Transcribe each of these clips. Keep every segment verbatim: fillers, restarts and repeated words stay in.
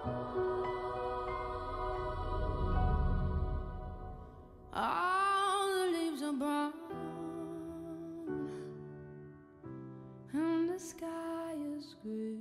All the leaves are brown and the sky is gray.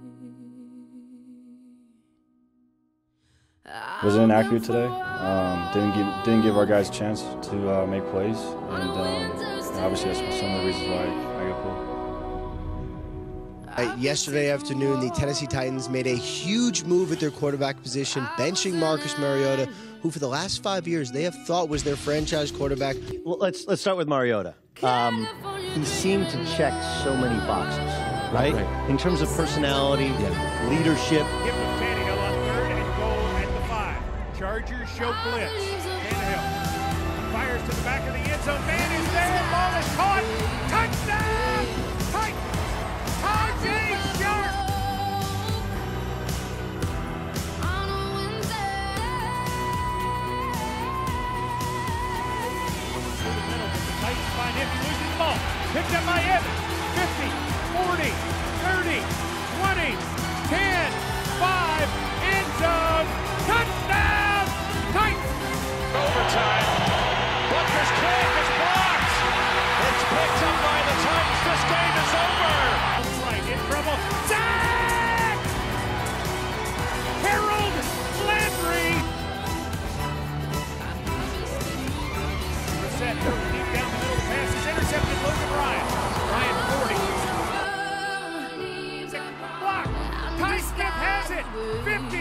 Was inaccurate today. Um, didn't give didn't give our guys a chance to uh, make plays, and um, obviously that's some of the reasons why I got pulled. Uh, yesterday afternoon, the Tennessee Titans made a huge move at their quarterback position, benching Marcus Mariota, who for the last five years they have thought was their franchise quarterback. Well, let's let's start with Mariota. Um, he seemed to check so many boxes, right? right. In terms of personality, yeah. leadership. Give him Tannehill on third and goal at the five. Chargers show blitz. Tannehill fires to the back of the end zone. Man is there. Ball is caught. Touchdown! Titans! Tajay Sharp! Titans find him, he loses the ball. Picked up by Evans. fifty, forty, thirty, twenty, ten, five, end zone. Touchdown! Titans! Overtime. Butker's kick is blocked. It's picked up by the Titans. This game is over. Right, in trouble. Sack! Harold Landry! Reset, goes deep down the middle. The pass is intercepted. Logan Ryan. Ryan forty. Block. Ty Smith has it. fifty.